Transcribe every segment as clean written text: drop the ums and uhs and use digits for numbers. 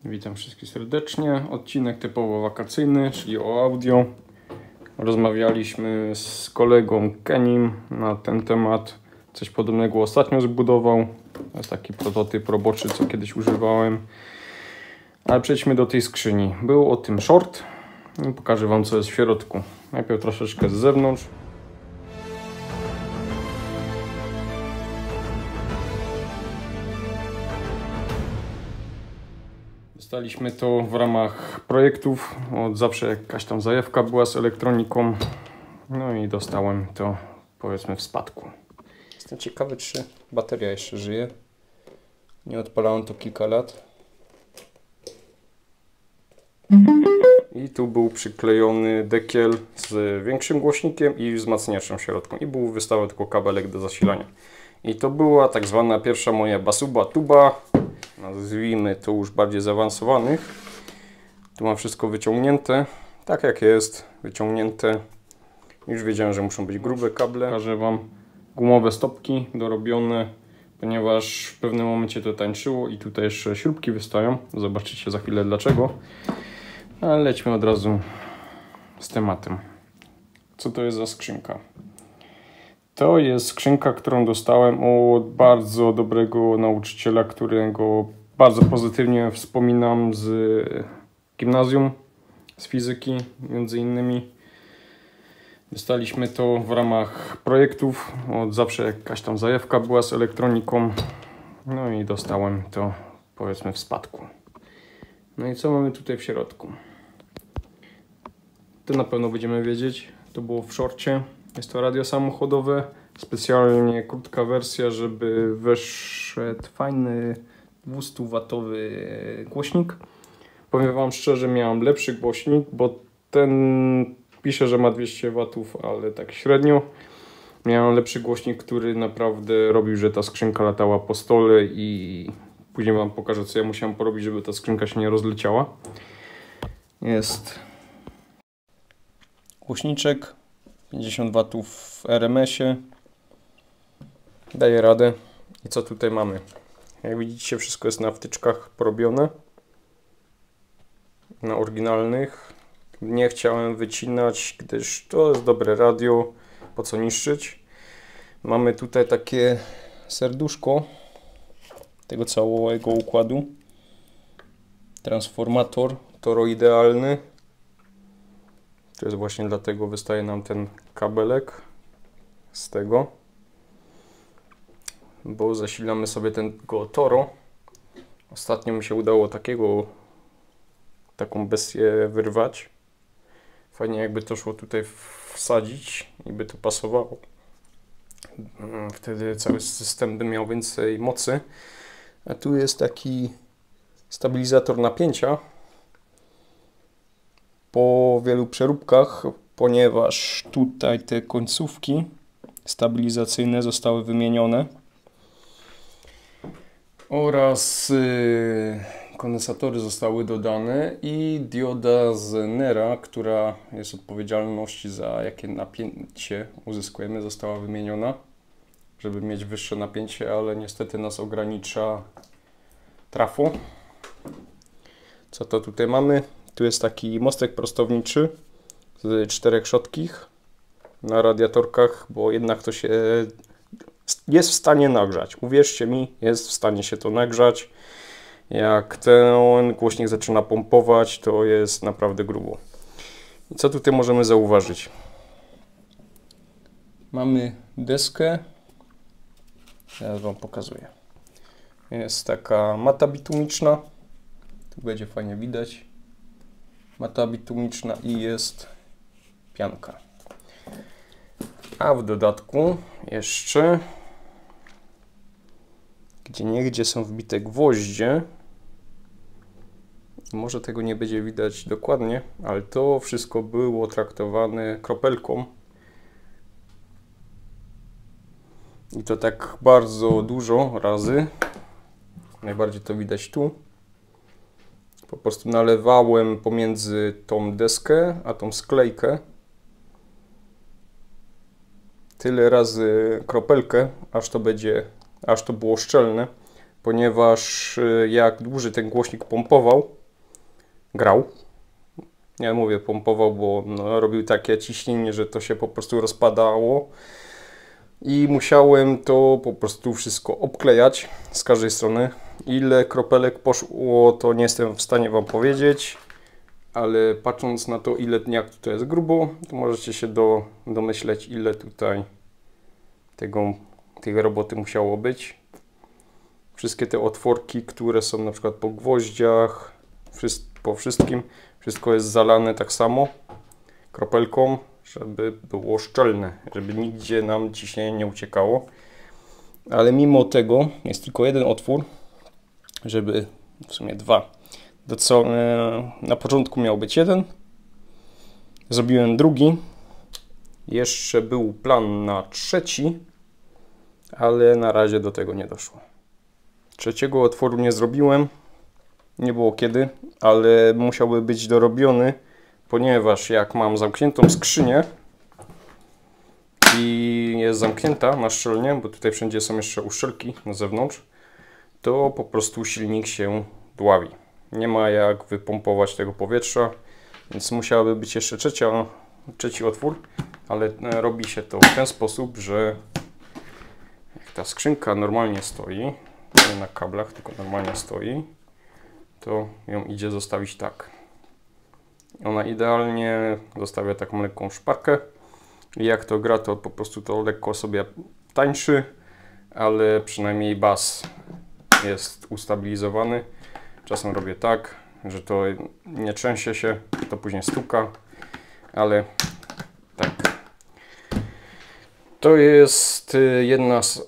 Witam wszystkich serdecznie. Odcinek typowo wakacyjny, czyli o audio. Rozmawialiśmy z kolegą Kenim na ten temat. Coś podobnego ostatnio zbudował. To jest taki prototyp roboczy, co kiedyś używałem. Ale przejdźmy do tej skrzyni. Był o tym short i pokażę wam, co jest w środku. Najpierw troszeczkę z zewnątrz. Dostaliśmy to w ramach projektów. Od zawsze jakaś tam zajawka była z elektroniką. No i dostałem to, powiedzmy, w spadku. Jestem ciekawy, czy bateria jeszcze żyje. Nie odpalałem to kilka lat. I tu był przyklejony dekiel z większym głośnikiem i wzmacniaczem w środku. I był wystawiony tylko kabelek do zasilania. I to była tak zwana pierwsza moja basuba tuba. Nazwijmy to już bardziej zaawansowanych. Tu mam wszystko wyciągnięte. Tak jak jest, wyciągnięte. Już wiedziałem, że muszą być grube kable. Pokażę wam gumowe stopki dorobione, ponieważ w pewnym momencie to tańczyło i tutaj jeszcze śrubki wystają. Zobaczycie za chwilę dlaczego. Ale lećmy od razu z tematem. Co to jest za skrzynka? To jest skrzynka, którą dostałem od bardzo dobrego nauczyciela, którego bardzo pozytywnie wspominam z gimnazjum, z fizyki między innymi. Dostaliśmy to w ramach projektów. Od zawsze jakaś tam zajawka była z elektroniką. No i dostałem to, powiedzmy, w spadku. No i co mamy tutaj w środku? To na pewno będziemy wiedzieć. To było w shorcie. Jest to radio samochodowe. Specjalnie krótka wersja, żeby weszedł fajny 200-watowy głośnik. Powiem wam szczerze, miałem lepszy głośnik, bo ten pisze, że ma 200 watów, ale tak średnio. Miałem lepszy głośnik, który naprawdę robił, że ta skrzynka latała po stole i później wam pokażę, co ja musiałem porobić, żeby ta skrzynka się nie rozleciała. Jest głośniczek 50 watów w RMS-ie. Daje radę. I co tutaj mamy? Jak widzicie, wszystko jest na wtyczkach porobione. Na oryginalnych. Nie chciałem wycinać, gdyż to jest dobre radio. Po co niszczyć? Mamy tutaj takie serduszko tego całego układu. Transformator toroidealny. To jest właśnie dlatego wystaje nam ten kabelek z tego. Bo zasilamy sobie tego toro. Ostatnio mi się udało taką bestię wyrwać. Fajnie jakby to szło tutaj wsadzić i by to pasowało. Wtedy cały system by miał więcej mocy. A tu jest taki stabilizator napięcia. Po wielu przeróbkach, ponieważ tutaj te końcówki stabilizacyjne zostały wymienione oraz kondensatory zostały dodane i dioda z Nera, która jest odpowiedzialności za jakie napięcie uzyskujemy, została wymieniona, żeby mieć wyższe napięcie, ale niestety nas ogranicza trafo. Co to tutaj mamy? Tu jest taki mostek prostowniczy z 4 szotkich na radiatorkach, bo jednak to się jest w stanie nagrzać. Uwierzcie mi, jest w stanie się to nagrzać. Jak ten głośnik zaczyna pompować, to jest naprawdę grubo. I co tutaj możemy zauważyć? Mamy deskę. Teraz wam pokazuję. Jest taka mata bitumiczna. Tu będzie fajnie widać. Mata bitumiczna i jest pianka. A w dodatku jeszcze gdzieniegdzie są wbite gwoździe. Może tego nie będzie widać dokładnie, ale to wszystko było traktowane kropelką. I to tak bardzo dużo razy. Najbardziej to widać tu. Po prostu nalewałem pomiędzy tą deskę a tą sklejkę tyle razy kropelkę, aż to było szczelne. ponieważ jak dłużej ten głośnik grał, nie mówię pompował, bo no, robił takie ciśnienie, że to się po prostu rozpadało i musiałem to po prostu wszystko obklejać z każdej strony. Ile kropelek poszło, to nie jestem w stanie Wam powiedzieć, ale patrząc na to, ile jak tutaj jest grubo, to możecie się domyśleć, ile tutaj tej roboty musiało być. Wszystkie te otworki, które są na przykład po gwoździach, po wszystkim, wszystko jest zalane tak samo kropelką, żeby było szczelne, żeby nigdzie nam ciśnienie nie uciekało. Ale mimo tego jest tylko jeden otwór, w sumie dwa. Na początku miał być jeden, zrobiłem drugi, jeszcze był plan na trzeci, ale na razie do tego nie doszło. Trzeciego otworu nie zrobiłem, nie było kiedy, ale musiałby być dorobiony, ponieważ jak mam zamkniętą skrzynię i jest zamknięta na szczelnie, bo tutaj wszędzie są jeszcze uszczelki na zewnątrz, to po prostu silnik się dławi. Nie ma jak wypompować tego powietrza, więc musiałaby być jeszcze trzeci otwór, ale robi się to w ten sposób, że jak ta skrzynka normalnie stoi, nie na kablach, tylko normalnie stoi, to ją idzie zostawić tak. Ona idealnie zostawia taką lekką szparkę i jak to gra, to po prostu to lekko sobie tańczy, ale przynajmniej bas jest ustabilizowany. Czasem robię tak, że to nie trzęsie się, to później stuka, ale tak. To jest jedna z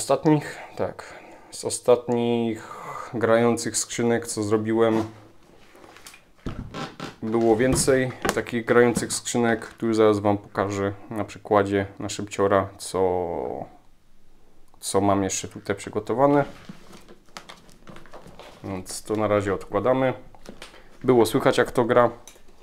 ostatnich grających skrzynek, co zrobiłem. Było więcej takich grających skrzynek, które zaraz Wam pokażę na przykładzie na szybciora, co mam jeszcze tutaj przygotowane. Więc to na razie odkładamy. Było słychać, jak to gra.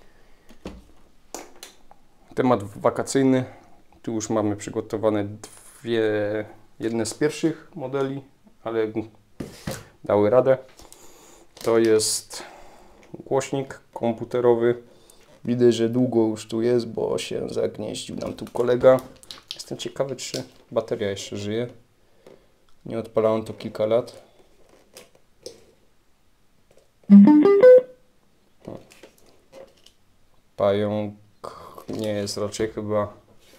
Temat wakacyjny. Tu już mamy przygotowane jedne z pierwszych modeli, ale dały radę. To jest głośnik komputerowy. Widać, że długo już tu jest, bo się zagnieździł nam tu kolega. Jestem ciekawy, czy bateria jeszcze żyje. Nie odpalałem to kilka lat. Pająk nie jest raczej chyba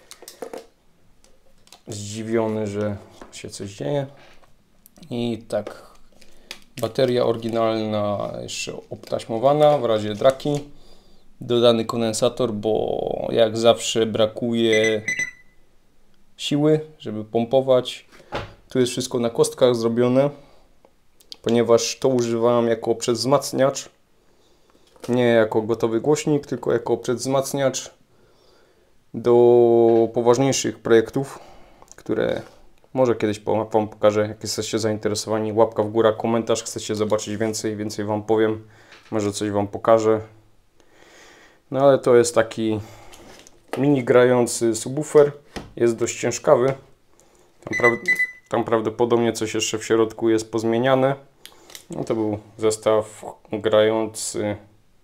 zdziwiony, że się coś dzieje. I tak, bateria oryginalna jeszcze obtaśmowana w razie draki. Dodany kondensator, bo jak zawsze brakuje siły, żeby pompować. Tu jest wszystko na kostkach zrobione, ponieważ to używałem jako przedwzmacniacz. Nie jako gotowy głośnik, tylko jako przedwzmacniacz do poważniejszych projektów, które może kiedyś Wam pokażę. Jak jesteście zainteresowani, łapka w górę, komentarz, chcecie zobaczyć więcej Wam powiem, może coś Wam pokażę. No ale to jest taki mini grający subwoofer, jest dość ciężkawy. Tam prawdopodobnie coś jeszcze w środku jest pozmieniane. No to był zestaw grający,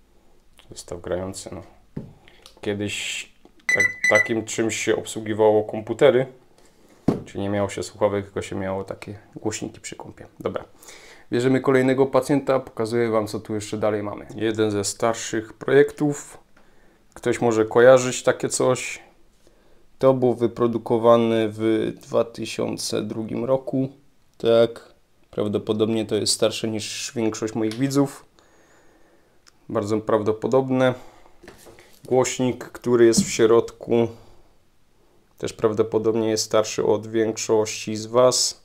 no. Kiedyś takim czymś się obsługiwało komputery, czyli nie miało się słuchawek, tylko się miało takie głośniki przy kompie. Dobra, bierzemy kolejnego pacjenta, pokazuję Wam, co tu jeszcze dalej mamy. Jeden ze starszych projektów, ktoś może kojarzyć takie coś. To był wyprodukowany w 2002 roku, tak, prawdopodobnie to jest starsze niż większość moich widzów. Bardzo prawdopodobne. Głośnik, który jest w środku, też prawdopodobnie jest starszy od większości z Was.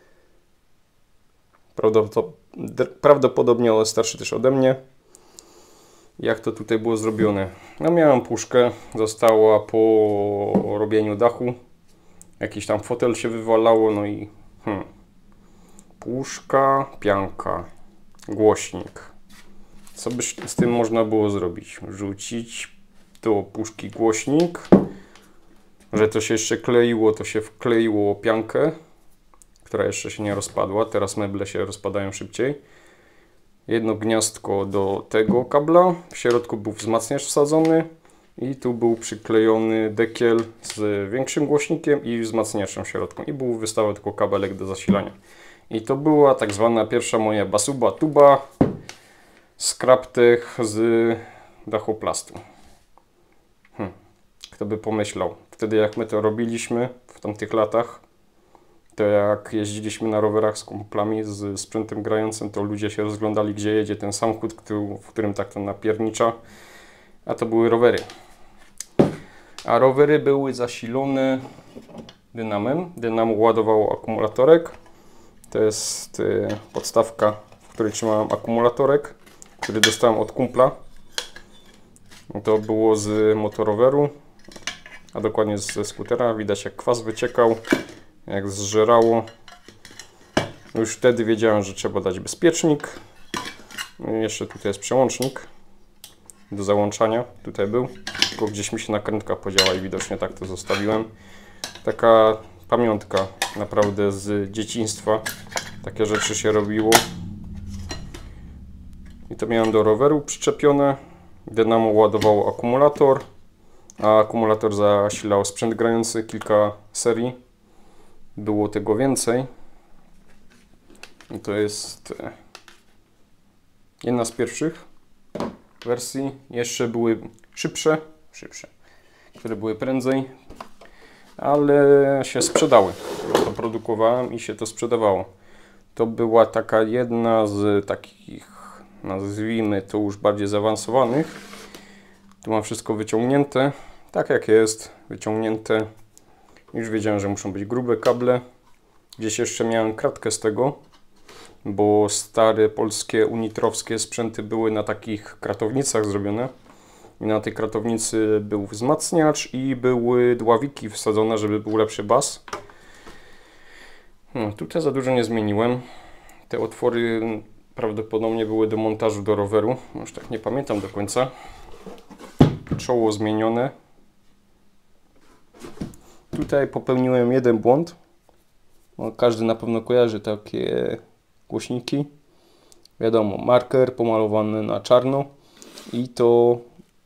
Prawdopodobnie on starszy też ode mnie. Jak to tutaj było zrobione? No miałem puszkę, została po robieniu dachu. Jakiś tam fotel się wywalało, no i puszka, pianka, głośnik. Co by z tym można było zrobić? Rzucić do puszki głośnik, że to się jeszcze kleiło, to się wkleiło piankę, która jeszcze się nie rozpadła. Teraz meble się rozpadają szybciej. Jedno gniazdko do tego kabla. W środku był wzmacniacz wsadzony i tu był przyklejony dekiel z większym głośnikiem i wzmacniaczem w środku. I był wystawiony tylko kabelek do zasilania. I to była tak zwana pierwsza moja Basuba tuba Skraptech z dachoplastu. Kto by pomyślał. Wtedy jak my to robiliśmy w tamtych latach, to jak jeździliśmy na rowerach z kumplami z sprzętem grającym, to ludzie się rozglądali, gdzie jedzie ten samochód, w którym tak to napiernicza. A to były rowery. A rowery były zasilone dynamem. Dynamo ładowało akumulatorek. To jest podstawka, w której trzymałem akumulatorek, który dostałem od kumpla. To było z motoroweru, a dokładnie ze skutera. Widać, jak kwas wyciekał, jak zżerało. Już wtedy wiedziałem, że trzeba dać bezpiecznik. Jeszcze tutaj jest przełącznik do załączania. Tutaj był, tylko gdzieś mi się nakrętka podziała i widocznie tak to zostawiłem. Taka pamiątka naprawdę z dzieciństwa. Takie rzeczy się robiło. I to miałem do roweru przyczepione. Dynamo ładowało akumulator, a akumulator zasilał sprzęt grający, kilka serii. Było tego więcej. I to jest jedna z pierwszych wersji. Jeszcze były szybsze, które były prędzej, ale się sprzedały. To produkowałem i się to sprzedawało. To była taka jedna z takich, nazwijmy to już bardziej zaawansowanych. Tu mam wszystko wyciągnięte, tak jak jest, wyciągnięte. Już wiedziałem, że muszą być grube kable. Gdzieś jeszcze miałem kratkę z tego, bo stare polskie unitrowskie sprzęty były na takich kratownicach zrobione. I na tej kratownicy był wzmacniacz i były dławiki wsadzone, żeby był lepszy bas. No, tutaj za dużo nie zmieniłem. Te otwory prawdopodobnie były do montażu do roweru. Już tak nie pamiętam do końca. Czoło zmienione. Tutaj popełniłem jeden błąd. No, każdy na pewno kojarzy takie głośniki. Wiadomo, marker pomalowany na czarno i to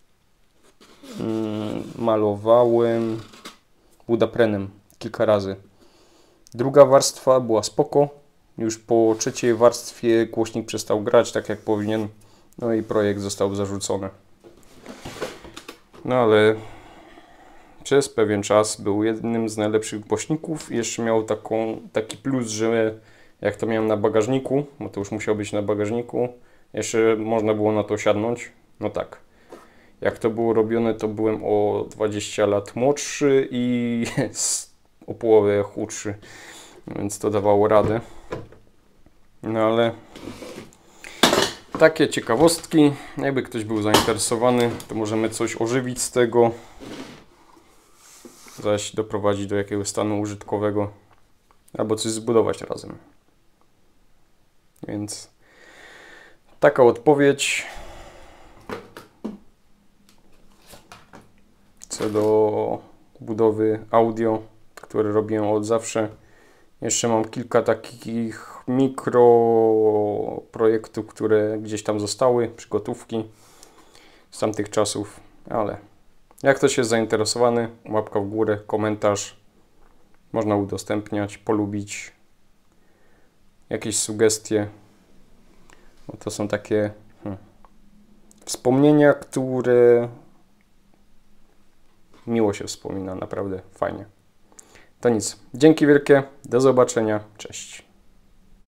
malowałem budaprenem kilka razy. Druga warstwa była spoko. Już po trzeciej warstwie głośnik przestał grać tak jak powinien. No i projekt został zarzucony. No ale przez pewien czas był jednym z najlepszych głośników. I jeszcze miał taki plus, że jak to miałem na bagażniku, bo to już musiało być na bagażniku, jeszcze można było na to siadnąć. No tak. Jak to było robione, to byłem o 20 lat młodszy i o połowę chudszy. Więc to dawało radę. No ale takie ciekawostki. Jakby ktoś był zainteresowany, to możemy coś ożywić z tego. Zaś doprowadzić do jakiegoś stanu użytkowego. Albo coś zbudować razem. Więc taka odpowiedź. Co do budowy audio, które robiłem od zawsze. Jeszcze mam kilka takich mikro projektów, które gdzieś tam zostały, przygotówki z tamtych czasów, ale jak ktoś jest zainteresowany, łapka w górę, komentarz, można udostępniać, polubić, jakieś sugestie, bo to są takie wspomnienia, które miło się wspomina, naprawdę fajnie. To nic. Dzięki wielkie. Do zobaczenia. Cześć.